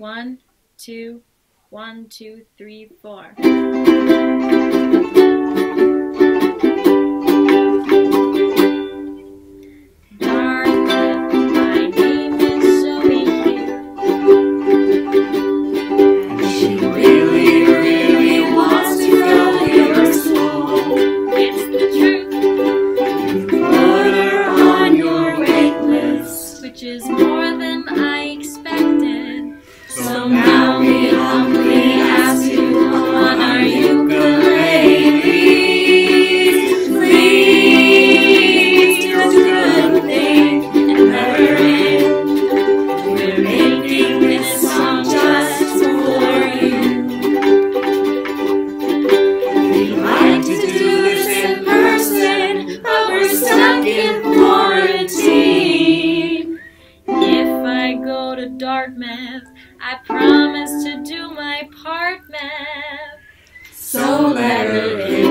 1, 2, 1, 2, 3, 4. Dartmouth, my name is Zoe Hughes. She really, really wants to go to your school. It's the truth. You put her on your wait list, which is more than I expected. So now we humbly ask you on our ukuleles, please do a good thing and let her in. We're making this song just for you. We'd like to do this in person, but we're stuck in quarantine. If I go to Dartmouth, I promise to do my part, man. So let her in.